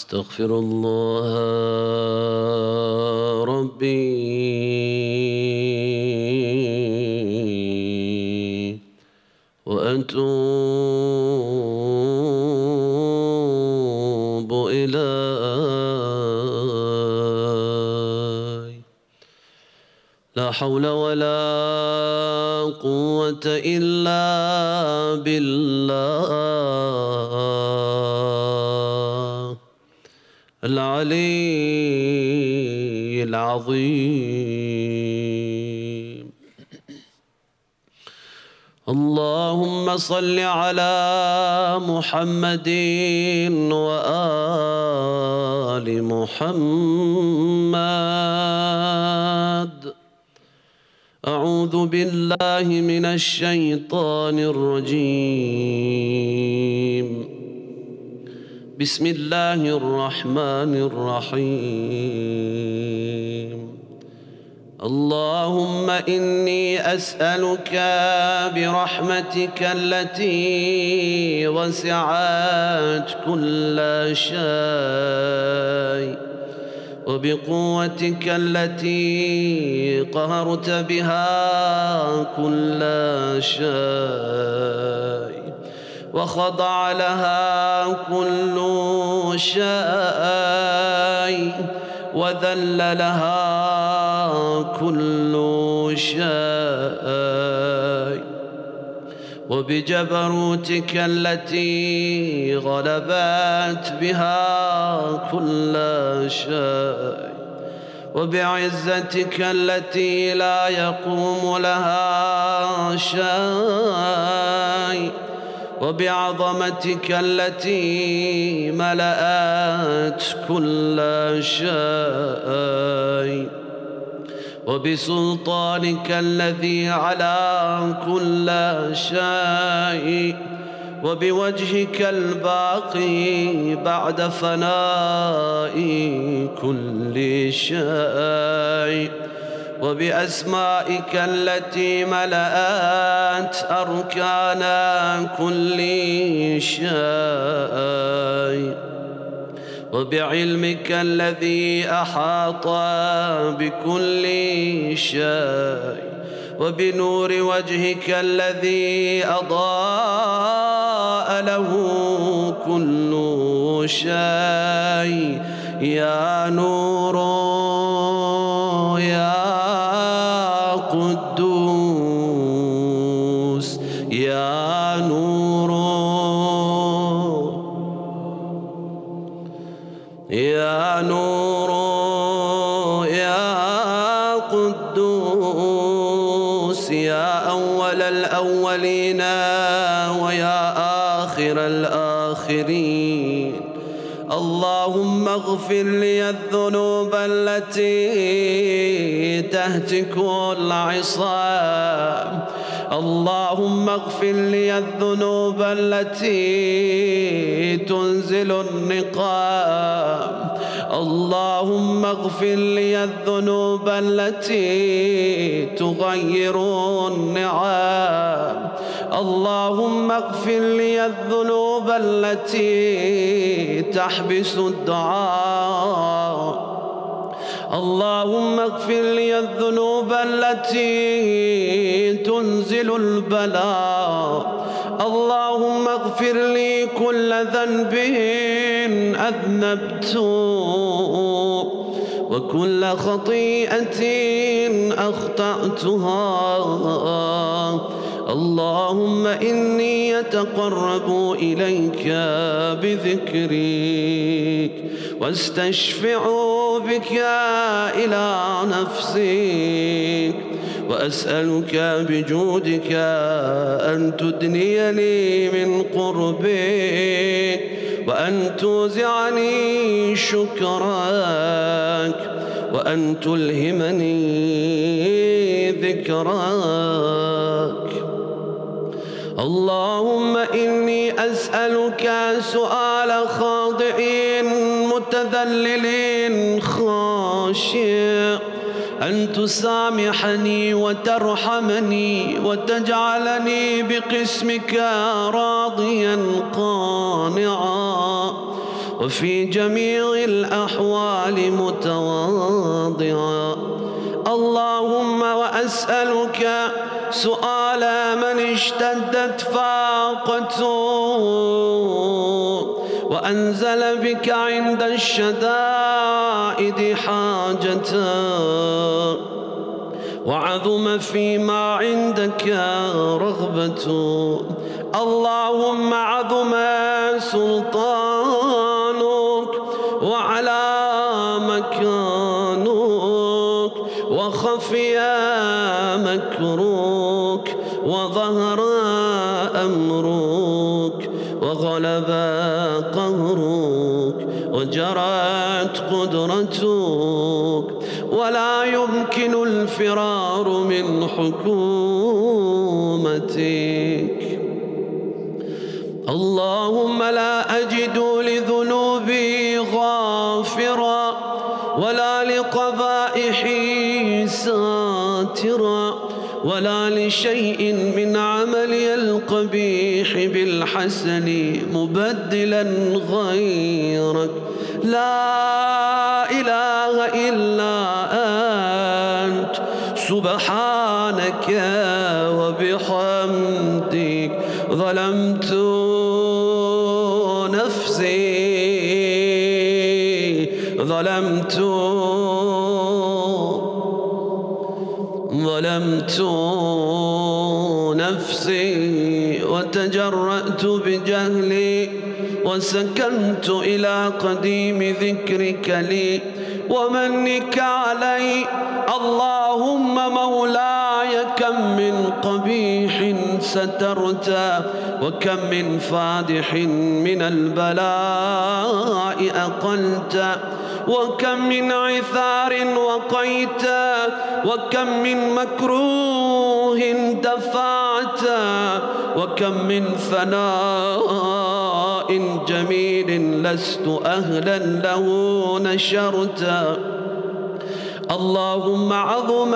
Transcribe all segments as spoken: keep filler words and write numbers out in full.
أستغفر الله ربي وأتوب إليه. لا حول ولا قوة إلا بالله العلي العظيم. اللهم صل على محمد وآل محمد. أعوذ بالله من الشيطان الرجيم. بسم الله الرحمن الرحيم. اللهم إني أسألك برحمتك التي وسعت كل شيء وبقوتك التي قهرت بها كل شيء وخضع لها كل شيء وذل لها كل شيء وبجبروتك التي غلبت بها كل شيء وبعزتك التي لا يقوم لها شيء وبعظمتك التي ملأت كل شيء وبسلطانك الذي على كل شيء وبوجهك الباقي بعد فناء كل شيء وبأسمائك التي ملأت أركان كل شيء وبعلمك الذي أحاط بكل شيء وبنور وجهك الذي أضاء له كل شيء. يا نور يا قدوس يا نور يا نور يا قدوس يا أول الأولين ويا آخر الآخرين. اللهم اغفر لي الذنوب التي تهتك العصام. اللهم اغفر لي الذنوب التي تنزل النقام. اللهم اغفر لي الذنوب التي تغير النعام. اللهم اغفر لي الذنوب التي تحبس الدعاء. اللهم اغفر لي الذنوب التي تنزل البلاء. اللهم اغفر لي كل ذنب أذنبت وكل خطيئة أخطأتها. اللهم إني أتقرب إليك بذكرك واستشفع بك إلى نفسك وأسألك بجودك أن تدني لي من قربك وأن توزعني شكرك وأن تلهمني ذكرك. اللهم إني أسألك سؤال خاضع متذلل خاشع أن تسامحني وترحمني وتجعلني بقسمك راضيا قانعا وفي جميع الأحوال متواضعا. اللهم وأسألك سؤال من اشتدت فاقته وأنزل بك عند الشدائد حاجته وعظم فيما عندك رغبته. اللهم عظم سلطانك وعلى مكانك وخفي مكروك وظهر أمرك وغلب قهرك وجرت قدرتك ولا يمكن الفرار من حكومتك. اللهم لا أجد لذنوبي غافرا ولا لقبائحي ساترا ولا لشيء من عملي القبيح بالحسن مبدلا غيرك. لا إله إلا أنت سبحانك وبحمدك ظلمت نفسي ظلمت ظلمت نفسي وتجرأت بجهلي وسكنت إلى قديم ذكرك لي ومنك علي. اللهم مولاي كم من قبيح سترت وكم من فادح من البلاء أقلت وكم من عثار وقيت وكم من مكروه دفعت وكم من ثناء جميل لست أهلا له نشرت. اللهم عظم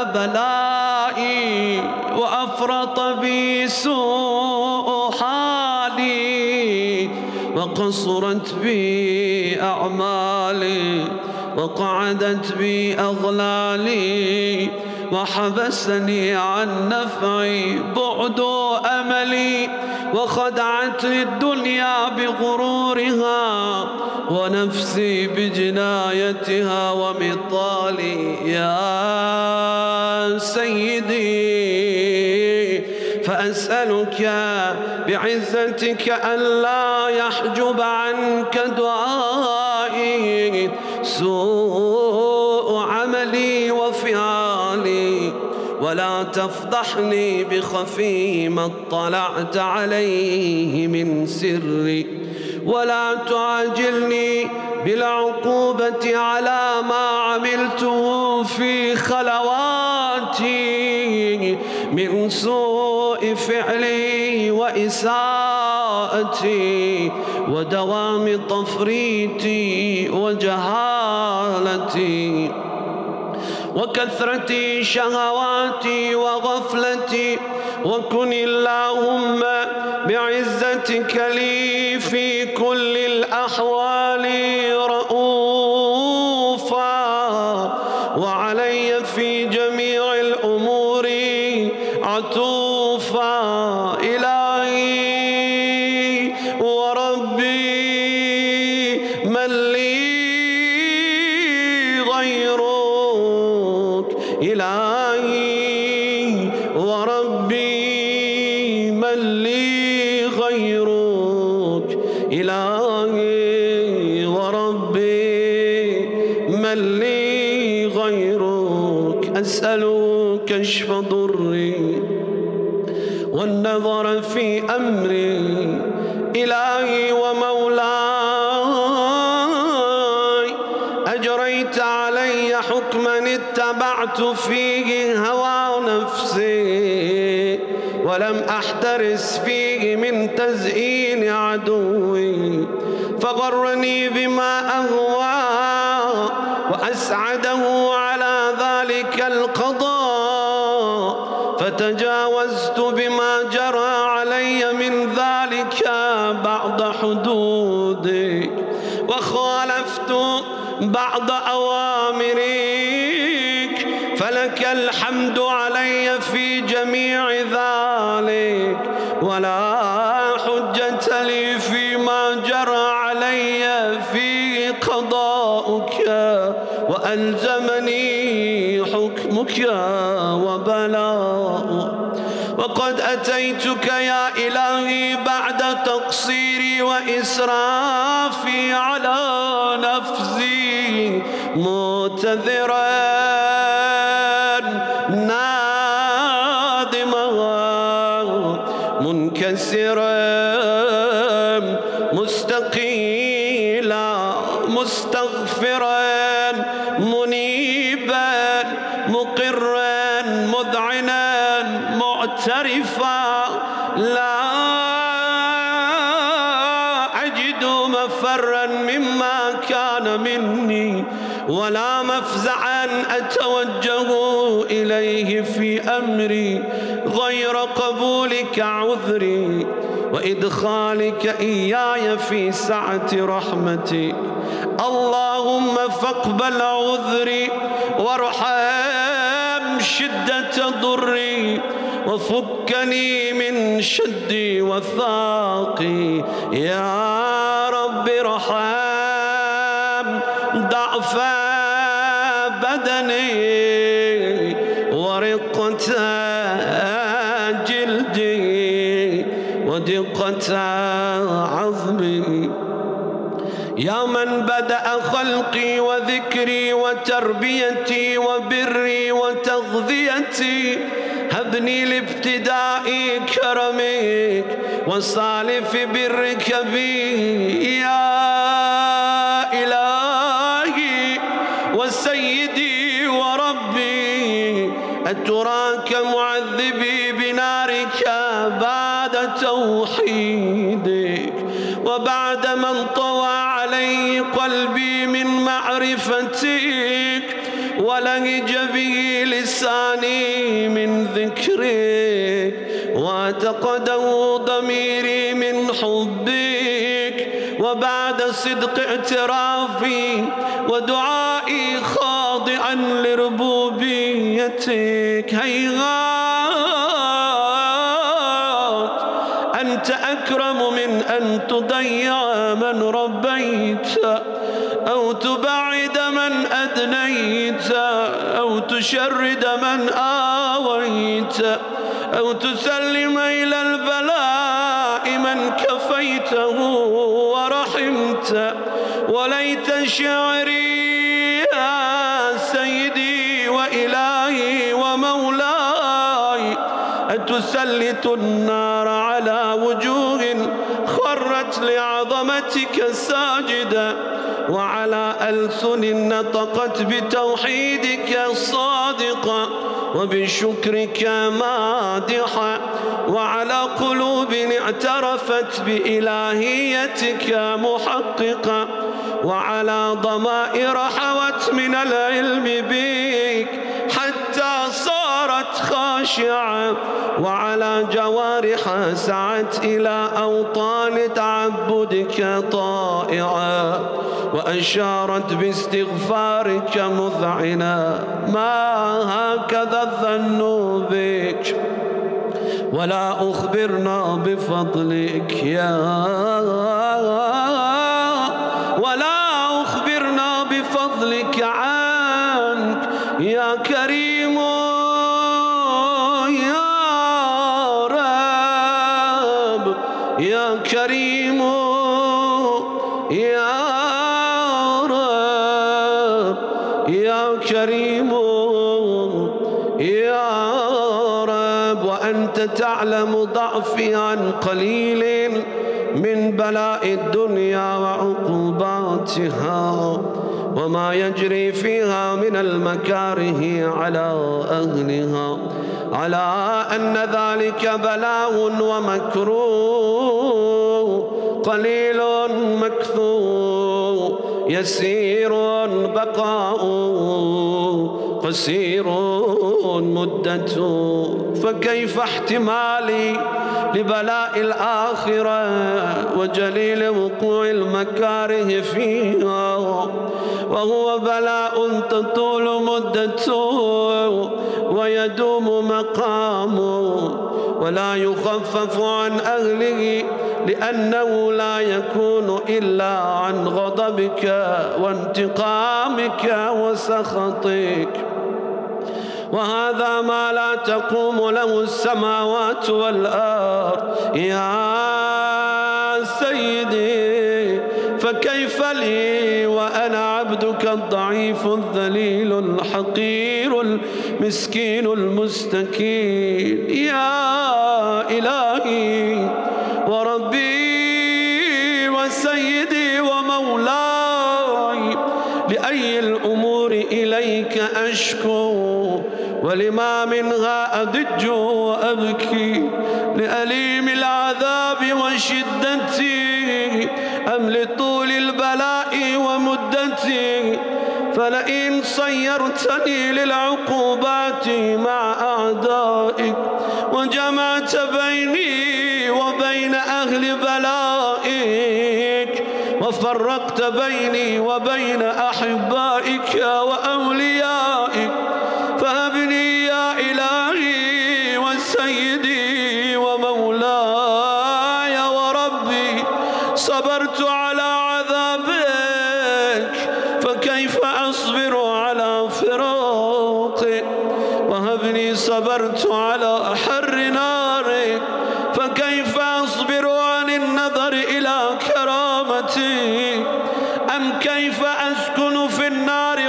بلائي وأفرط بي سوء حالي وقصرت بي أعمالي وقعدت بي أغلالي وحبسني عن نفعي بعد أملي وخدعتني الدنيا بغرورها ونفسي بجنايتها ومطالي. يا سيدي فأسألك بعزتك ألا يحجب عنك دعائي سوء عملي وفعالي ولا تفضحني بخفي ما اطلعت عليه من سري ولا تعاجلني بالعقوبة على ما عملته في خلواتي من سوء فعلي وإساءتي ودوام تفريطي وجهالتي وكثرة شهواتي وغفلتي. وكن اللهم بعزتك لي في كل الأحوال رؤوفا وعلي في جميع الأمور عطوفا. إلهي وربي من لي غيرك إلهي وربي من لي غيرك إلهي وربي من لي غيرك. أسألك كشف ضري والنظر في أمري إلهي ومولاي. أجريت علي حكما اتبعت فيه هوى نفسي ولم أحترس فيه من تزيين عدوي فغرني بما أهوى وأسعده على ذلك القضاء فتجاوزت بما جرى علي من ذلك بعد حدودي وخالفت بعض أوامرك، فلك الحمد علي في جميع ذلك، ولا حجة لي فيما جرى علي فيه قضاؤك وألزمني حكمك وبلاؤك. وقد أتيتك يا إلهي بعد تقصيري وإسرافي على نفسي معتذرا نادما منكسرا مستقيلا مستغفرا منيبا مقرا مذعنا معترفا، لا أجد مفرا مما كان مني ولا مفزعا أتوجه إليه في أمري غير قبولك عذري وإدخالك إياي في سعة رحمتي. اللهم فاقبل عذري وارحم شدة ضري وفكني من شدي وثاقي. يا رب ارحم ضعف بدني ورقة جلدي ودقة عظمي. يا من بدأ خلقي وذكري وتربيتي وبري وتغذيتي، هبني لابتداء كرمك وصالف برك بي. يا إلهي وسيدي وربي، أتراك معذبي بنارك بعد توحيدك وبعد من طوى علي قلبي من معرفتك ولهج به لساني من ذكرك واعتقده ضميري من حبك، وبعد صدق اعترافي ودعائي خاضعا لربوبيتك. هيهات أنت أكرم من أن تضيع من ربيت أو تبعد من أدنيت أو تشرد من آويت أو تسلم إلى البلاء من كفيته ورحمت. وليت شعري يا سيدي وإلهي ومولاي أتسلط النار على وجوه خرت لعظمتك ساجدة وعلى ألسن نطقت بتوحيدك صادقة وبشكرك مادحة وعلى قلوب اعترفت بإلهيتك محققة وعلى ضمائر حوت من العلم بك حتى صارت خاشعة وعلى جوارح سعت إلى أوطان تعبدك طائعة وأشارت باستغفارك مذعنة. ما هكذا الظن بك ولا أخبرنا بفضلك يا ولا أخبرنا بفضلك عنك يا كريم يا رب يا كريم يا رب يا كريم يا رب. وأنت تعلم ضعفي عن قليل من بلاء الدنيا وعقوباتها وما يجري فيها من المكاره على أهلها، على أن ذلك بلاء ومكروه قليل مكثور يسير بقاء قصير مدته. فكيف احتمالي لبلاء الآخرة وجليل وقوع المكاره فيها، وهو بلاء تطول مدته ويدوم مقامه ولا يخفف عن أهله، لأنه لا يكون إلا عن غضبك وانتقامك وسخطك. وهذا ما لا تقوم له السماوات والأرض يا سيدي، فكيف لي وأنا عبدك الضعيف الذليل الحقير المسكين المستكين. يا إلهي وربي وسيدي ومولاي، لأي الأمور إليك أشكو، ولما منها أضج وأبكي، لأليم العذاب وشدتي أم لطول البلاء ومدتي؟ فلئن صيرتني للعقوبات مع أعدائك وجمعت بيني وبين أهل بلائك وفرقت بيني وبين أحبائك وأوليائك، فهبني يا إلهي وسيدي ومولاي وربي، صبرت على عذابك فكيف أصبر على فراقك؟ وهبني صبرت على حر نارك فكيف أصبر عن النظر إلى كرامتك؟ أم كيف أسكن في النار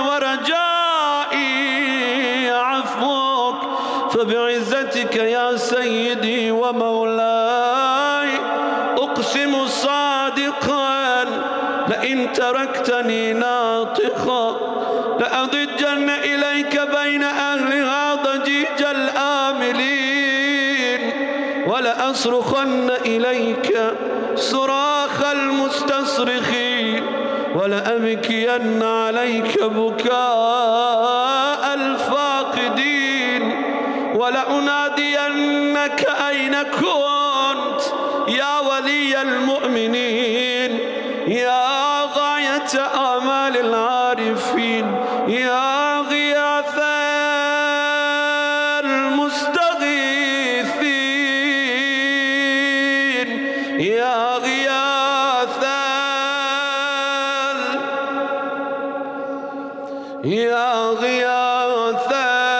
ورجائي عفوك؟ فبعزتك يا سيدي ومولاي أقسم صادقا لئن تركتني ناطقا لأضجن إليك بين أهلها ضجيج الآملين، ولأصرخن إليك صراخ المستصرخين، ولأبكين عليك بكاء الفاقدين، ولأنادينك أين كنت يا ولي المؤمنين، يا غاية آمال العارفين، يا غياث المستغيثين، يا غياث يا غياث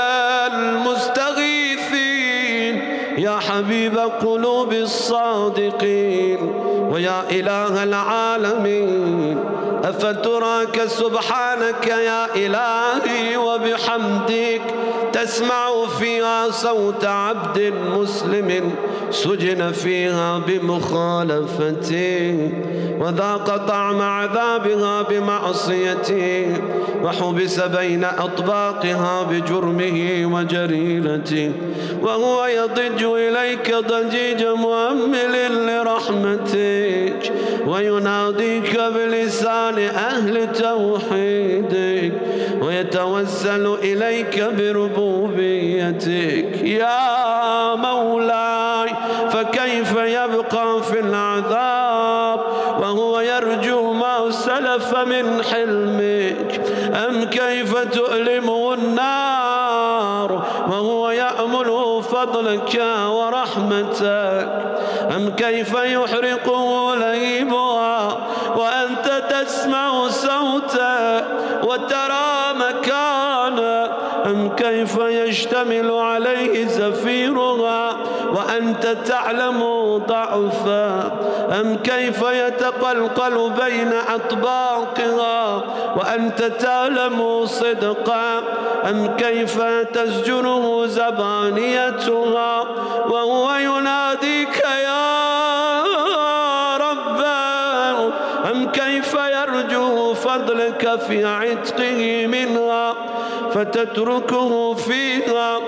المستغيثين، يا حبيب قلوب الصادقين، ويا إله العالمين. أفتراك سبحانك يا إلهي وبحمدك تسمع فيها صوت عبد مسلم سجن فيها بمخالفته وذاق طعم عذابها بمعصيته وحبس بين أطباقها بجرمه وجريرته، وهو يضج إليك ضجيج مؤمل لرحمتك ويناديك بلسان أهل توحيدك ويتوسل إليك بربوبيتك. يا مولاي فكيف يبقى في العذاب وهو يرجو ما سلف من حلمك؟ أم كيف تؤلمه النار وهو يأمل فضلك ورحمتك؟ أم كيف يحرقه لهيبها وأنت تسمع صوته وترى مكانه؟ أم كيف يشتمل عليه زفيرها وأنت تعلم ضعفه؟ أم كيف يتقلقل بين أطباقها وأنت تعلم صدقه؟ أم كيف تسجنه زبانيتها وهو يناديك يا رب؟ أم كيف يرجو فضلك في عتقه منها فتتركه فيها؟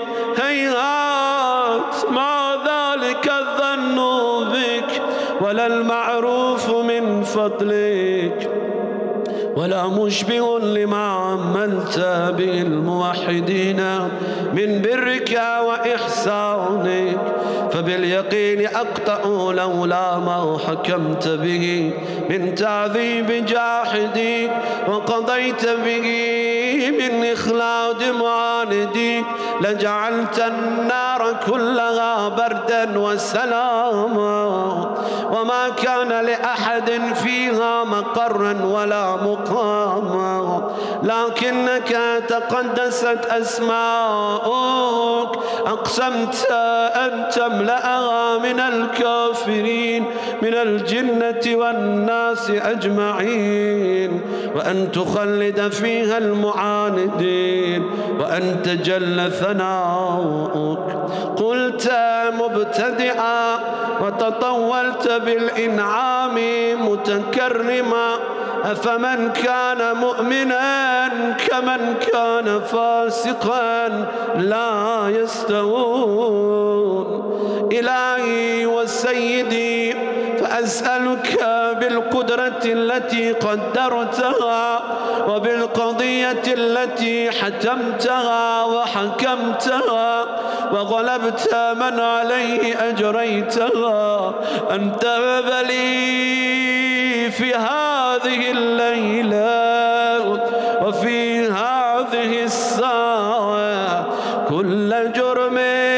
هيهات ما ذلك الظن بك ولا المعروف من فضلك، ولا مشبه لما عملت به الموحدين من برك وإحسانك، فباليقين أقطع لولا ما حكمت به من تعذيب جاحديك، وقضيت به من إخلاد معانديك، لجعلت النار كلها بردا وسلاما، وما كان لأحد فيها مقرا ولا مقاما، لكنك تقدست أسماؤك أقسمت أن تملأها من الكافرين من الجنة والناس أجمعين، وأن تخلد فيها المعاندين، وأن تجل ثناؤك. قلت مبتدئا وتطولت بالإنعام متكرما، أفمن كان مؤمنا كمن كان فاسقا لا يستوون. إلهي وسيدي، فأسألك بالقدرة التي قدرتها وبالقضية التي حتمتها وحكمتها وغلبت من عليه أجريتها، أن تهب لي في هذه الليلة وفي هذه الساعة كل جرم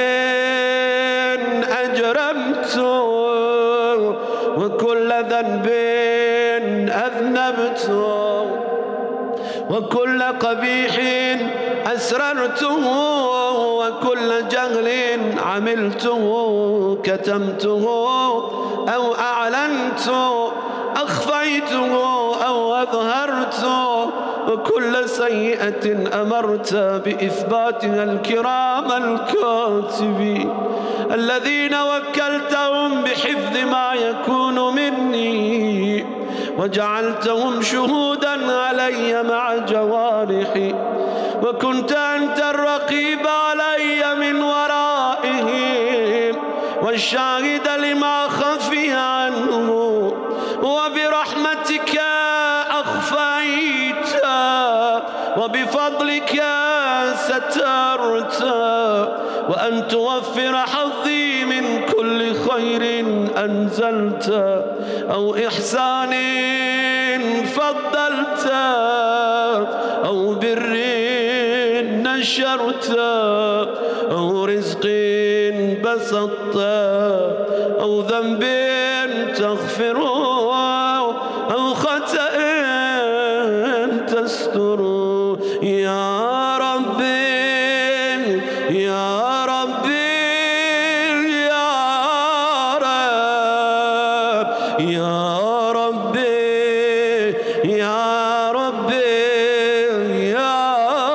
أجرمته وكل ذنب أذنبته وكل قبيح أسررته وكل جهل عملته كتمته أو أعلنته أخفيته أو أظهرته، وكل سيئة أمرت بإثباتها الكرام الكاتبين الذين وكلتهم بحفظ ما يكون مني، وجعلتهم شهودا علي مع جوارحي، وكنت أنت الرقيب علي من ورائهم والشاهد لما خفي عنه، وبرحمتك أخفيت وبفضلك سترت، وأن توفر حظي من كل خير أنزلت أو إحسان فضلت أو بر نشرت أو رزق بسطت أو ذنب تغفره أو خطأ تستر. يا ربي يا ربي يا رب يا ربي يا ربي يا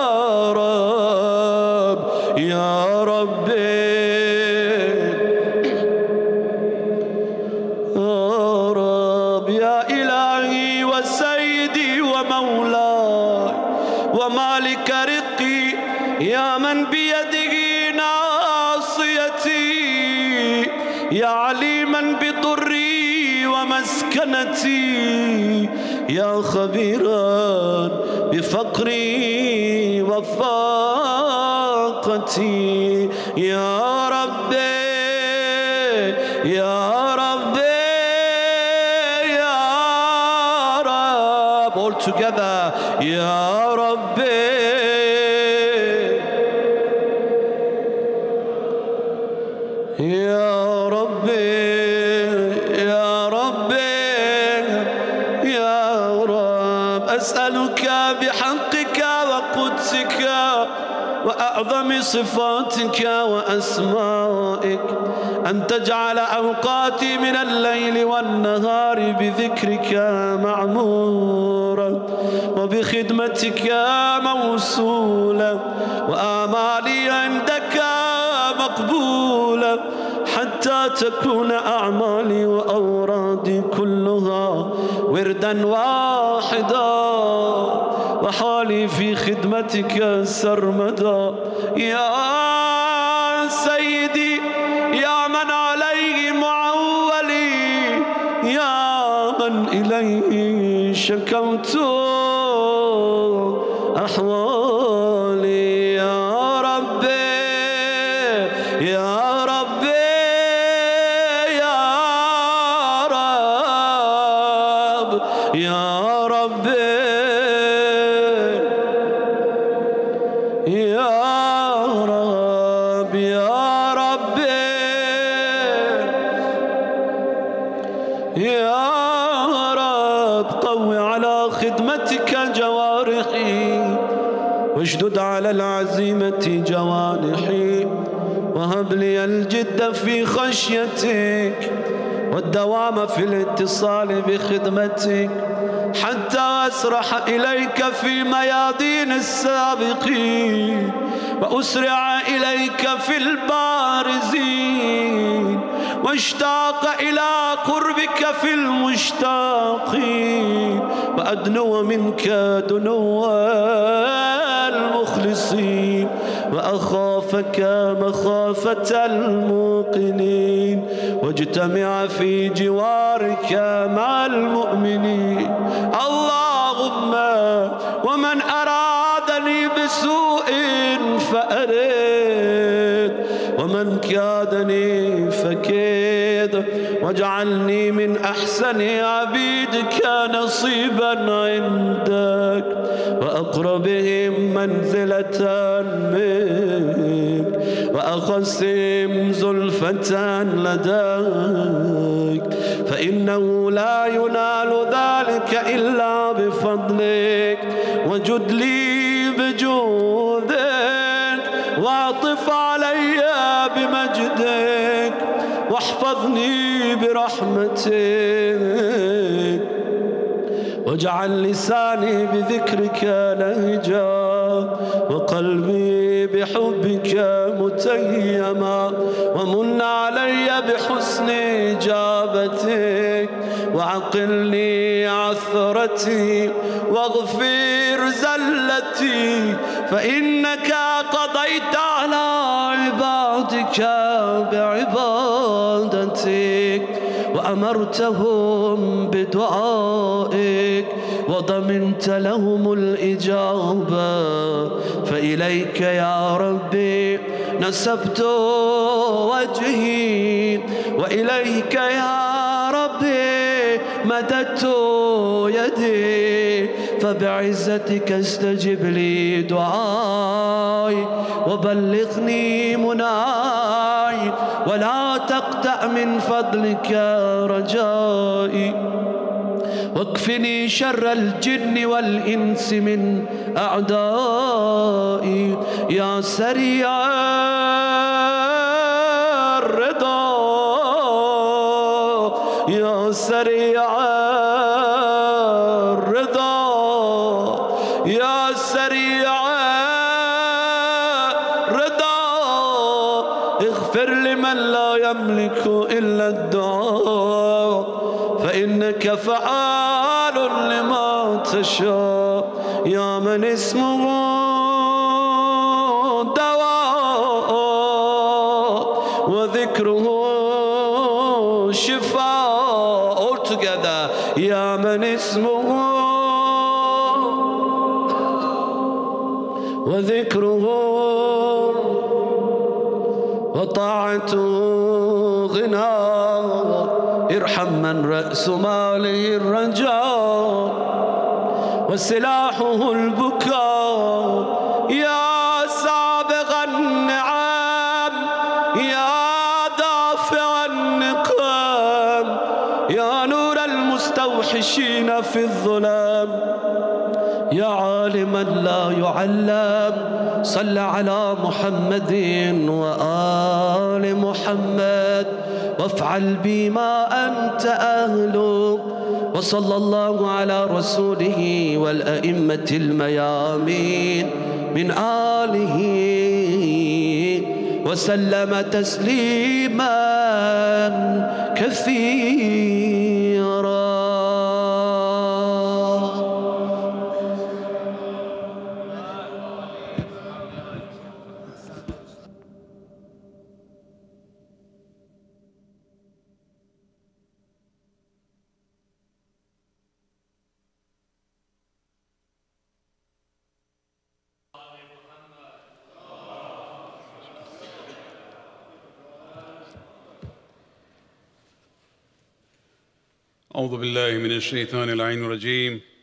رب يا ربي يا رب يا إلهي وسيدي ومولاي ومالك رقي، يا من بيده ناصيتي، يا عليما بضري ومسكنتي، يا خبيرا بفقري وفاقتي، يا ربي يا ربي يا رب. All together. يا ربي يا ربي يا ربي يا رب، أسألك بحقك وقدسك وأعظم صفاتك وأسمائك أن تجعل أوقاتي من الليل والنهار بذكرك معمورة وبخدمتك موصولة، وآمالي عندك مقبولة، حتى تكون أعمالي وأورادي كلها وردا واحدا، وحالي في خدمتك سرمدا. يا سيدي يا من عليه معولي، يا من إليه شكوت أحوالي يا ربي يا ربي يا رب يا ربي يا رب يا ربي يا رب قوي على خدمتك جوارحي واشدد على العزيمة جوانحي وهب لي الجد في خشيتك والدوام في الاتصال بخدمتك حتى أسرح إليك في ميادين السابقين وأسرع إليك في البارزين واشتاق إلى قربك في المشتاقين وأدنو منك دنو المخلصين وأخافك مخافة الموقنين واجتمع في جوارك مع المؤمنين. اللهم ومن أرادني بسوء فأرد ومن كادني فكيد واجعلني من أحسن عبيدك نصيبا عندك وأقربهم منزلة منك وأخصهم زلفة لديك فإنه لا ينال ذلك إلا بفضلك وجد لي بجودك واعطف علي بمجدك واحفظني برحمتك واجعل لساني بذكرك لهجا وقلبي بحبك متيما ومن علي بحسن إجابتك وعقلني عثرتي واغفر زلتي فإنك قضيت على عبادك بعبادتك وأمرتهم بدعائك وضمنت لهم الإجابة فإليك يا ربي نسبت وجهي وإليك يا ربي مددت يدي فبعزتك استجب لي دعائي وبلغني مناي ولا تقطع من فضلك رجائي واكفني شر الجن والإنس من أعدائي يا سريع الرضا يا سريع الرضا يا سريع الرضا اغفر لمن لا يملك إلا الدعاء فإنك فعال لما تشاء يا من اسمه دواء وذكره شفاء. All together يا من اسمه وذكره وطاعته غنى ارحم من رأس ماله الرجاء وسلاحه البكاء يا سابغ النعم يا دافع النقام يا نور المستوحشين في الظلام يا عالما لا يعلم صل على محمد وآل محمد وافعل بما أنت أهله وصلى الله على رسوله والأئمة الميامين من آله وسلم تسليما كثيرا. أعوذ بالله من الشيطان اللعين الرجيم.